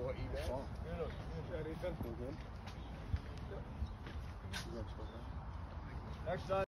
What you bet? Yeah, Ethan. Good. Next time.